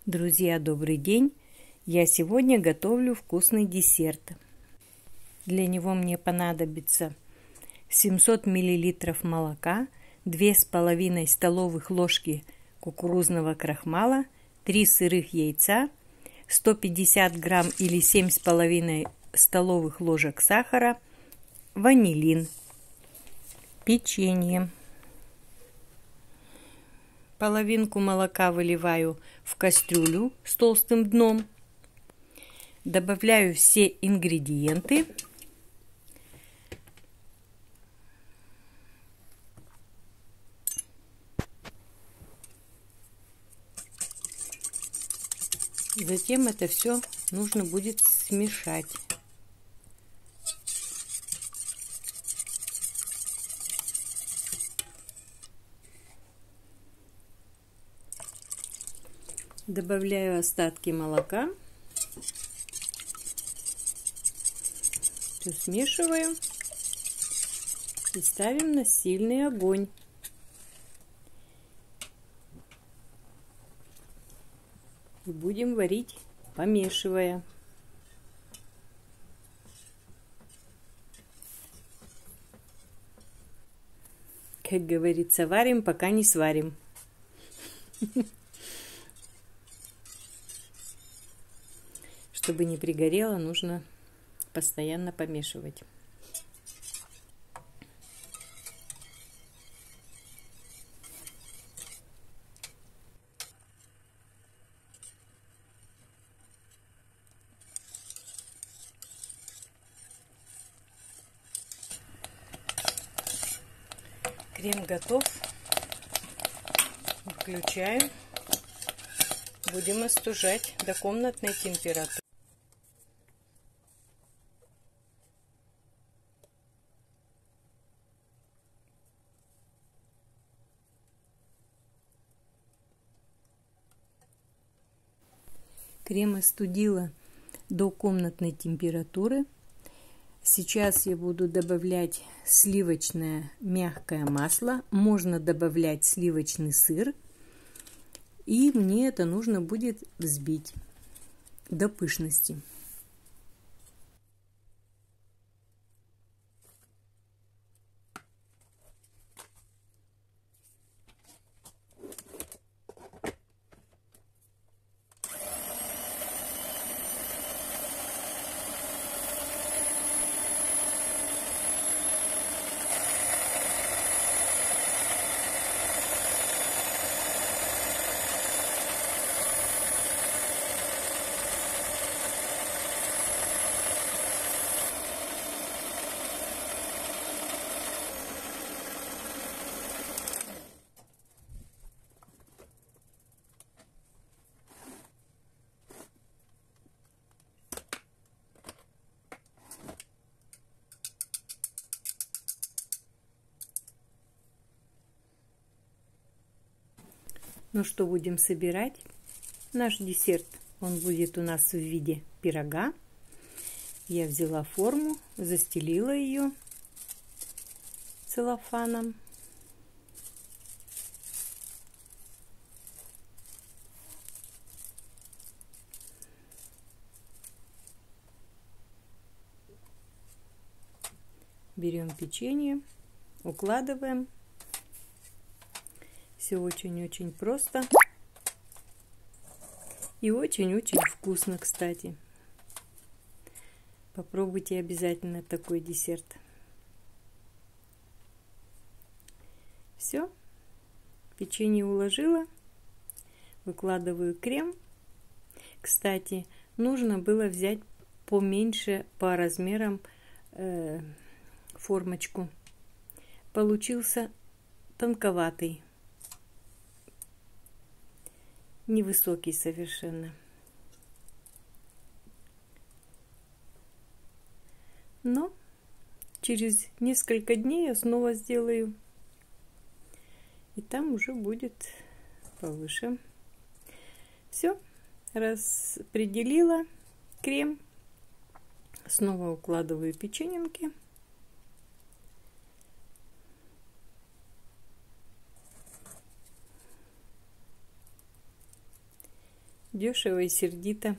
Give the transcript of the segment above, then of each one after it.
Друзья, добрый день! Я сегодня готовлю вкусный десерт. Для него мне понадобится 700 мл молока, 2,5 столовых ложки кукурузного крахмала, 3 сырых яйца, 150 грамм или 7,5 столовых ложек сахара, ванилин, печенье. Половинку молока выливаю в кастрюлю с толстым дном. Добавляю все ингредиенты. Затем это все нужно будет смешать. Добавляю остатки молока. Все смешиваю и ставим на сильный огонь. И будем варить, помешивая. Как говорится, варим, пока не сварим. Чтобы не пригорело, нужно постоянно помешивать. Крем готов. Включаю. Будем остужать до комнатной температуры. Крем остудила до комнатной температуры. Сейчас я буду добавлять сливочное мягкое масло. Можно добавлять сливочный сыр. И мне это нужно будет взбить до пышности. Ну что, будем собирать наш десерт. Он будет у нас в виде пирога. Я взяла форму, застелила ее целлофаном. Берем печенье, укладываем. Все очень-очень просто и очень-очень вкусно, кстати. Попробуйте обязательно такой десерт. Все, печенье уложила, выкладываю крем. Кстати, нужно было взять поменьше по размерам формочку. Получился тонковатый. Невысокий совершенно. Но через несколько дней я снова сделаю. И там уже будет повыше. Все, распределила крем. Снова укладываю печеньки. Дешево и сердито.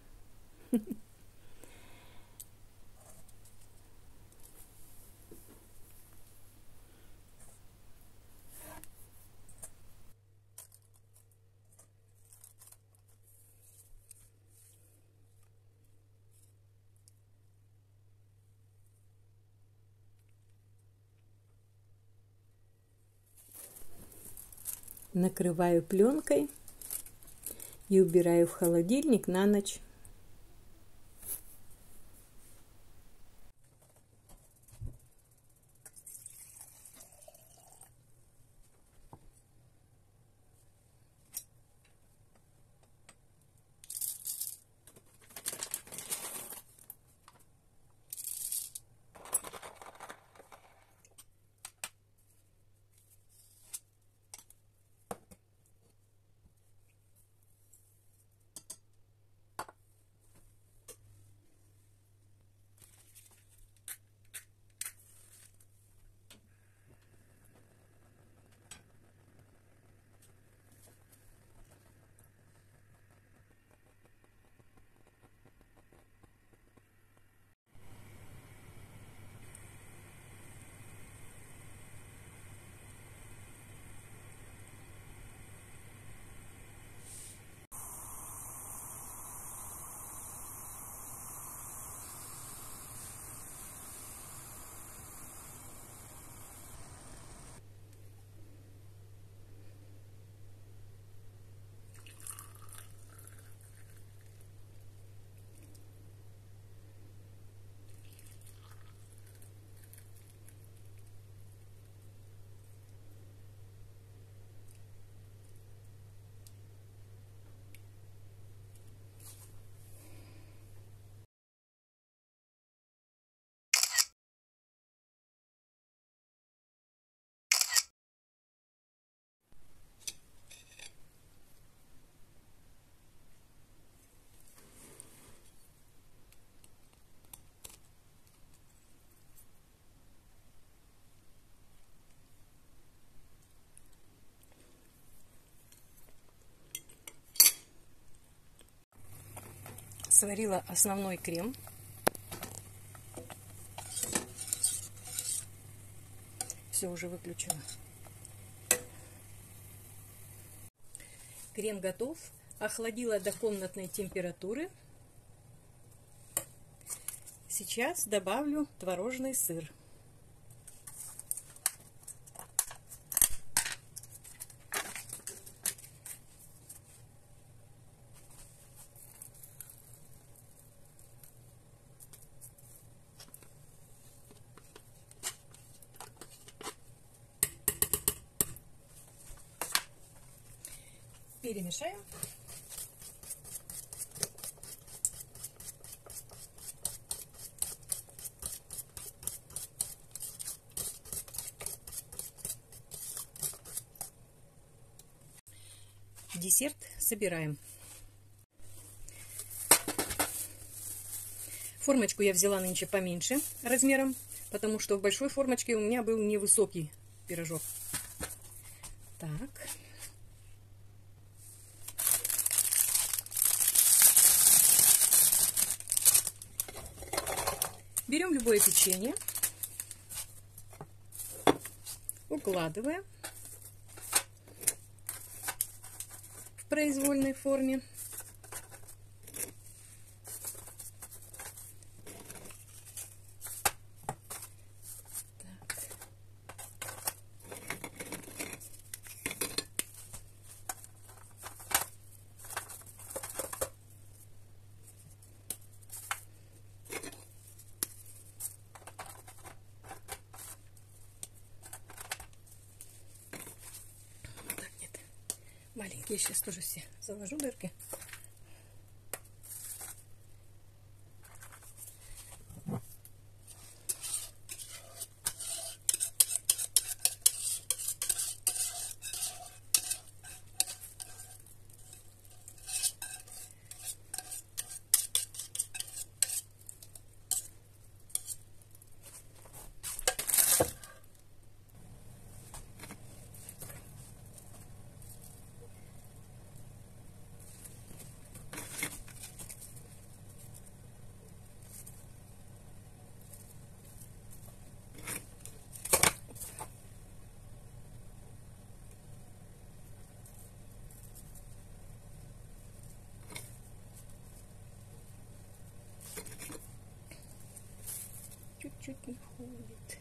Накрываю пленкой и убираю в холодильник на ночь. Сварила основной крем. Все, уже выключила. Крем готов. Охладила до комнатной температуры. Сейчас добавлю творожный сыр. Перемешаем. Десерт собираем. Формочку я взяла нынче поменьше размером, потому что в большой формочке у меня был невысокий пирожок. Так. Берем любое печенье, укладываем в произвольной форме. Маленькие сейчас тоже все заложу дырки. чуть-чуть не входит.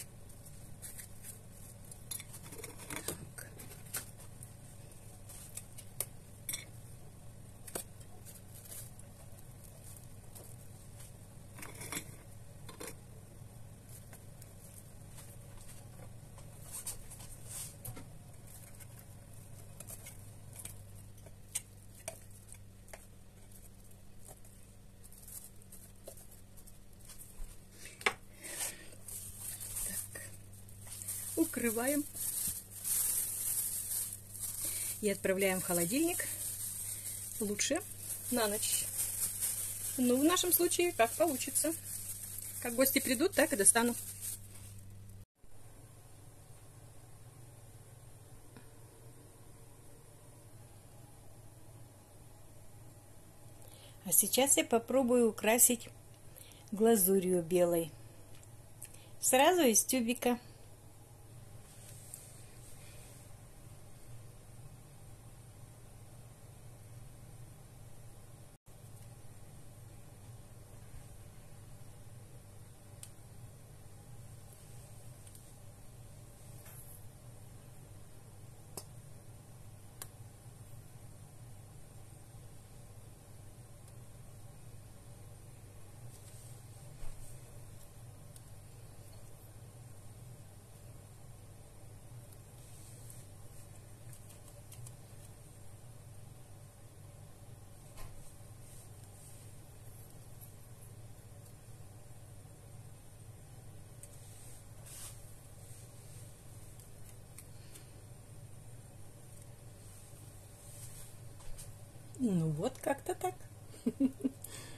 Так. Укрываем и отправляем в холодильник, лучше на ночь. Ну, в нашем случае, как получится. Как гости придут, так и достану. А сейчас я попробую украсить глазурью белой. Сразу из тюбика. Ну вот, как-то так.